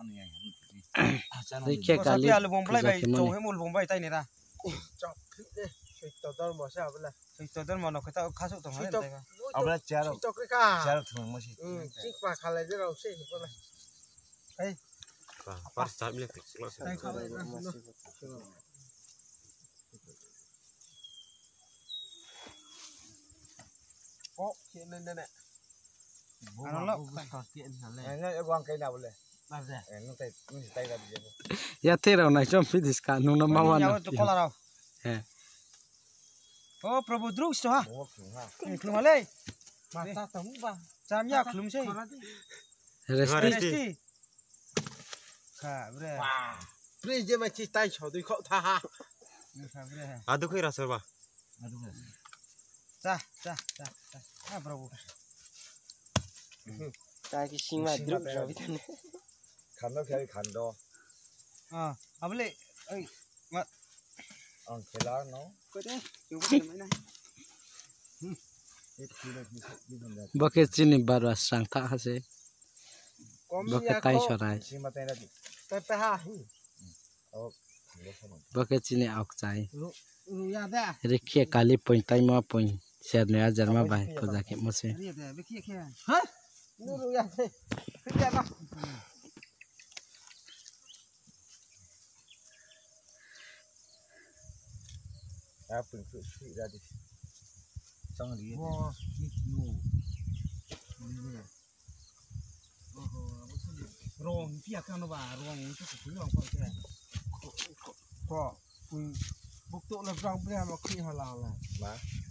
Rikhe kali alu bomblai bai to he mul bombai tai ne ra chọc thế sợi tơ tơ mà sao vậy là soi to don mono khata khasu to ha tai ga abla charo to cái cả charo thùng mà chỉ qua khai lại cái đầu xí vậy là ấy pas start milik đây khai lại có chuyện nên này ano lo ngay quăng cây nào vậy nó tay ra bây giờ ya thế nào này trong phía discount nung nó mau ya to kola ra eh oh prabhu drugs to ha klum hale mata tấm ba cham ya klum sei resti kha bre bây giờ mà chỉ tay chó tôi khóc tha kha bre adu kira serba cha ha prabhu cái sinh hoạt được rồi thế khăn nó khai khăn đó abule ai ma cái lá nó ko de chu ba mai nai bucket chini baru sang tak hase bucket tai sorai xin mà tay ra đi tay ha bucket chini auk chai ya da rikhe kali point tai ma point share ne ajar ma bai ko jake mose ri de be khia hả nu ya thế cái gì đó phừng phự suy ra đi xong rồi wow rong pia kan no ba rong chu ku rong ko ke có bốc tụ là rong bây mà khi họ làm là mà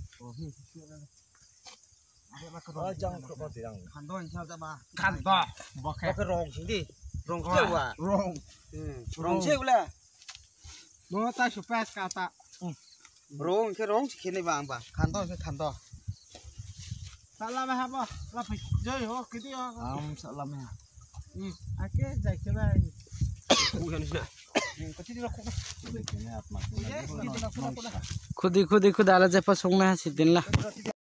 trong có gì rằng khan do sao ta ba khăn to có cái rong chính đi rong rong cheu à rong cheu là nó ta chụp pass cả ta rong cái rong khi này vàng ba khan to ta làm hay không là phải chơi hả cái gì hả không sợ lắm à cái giải cái này có chút nó cũng khudi ala je pasong na sitin la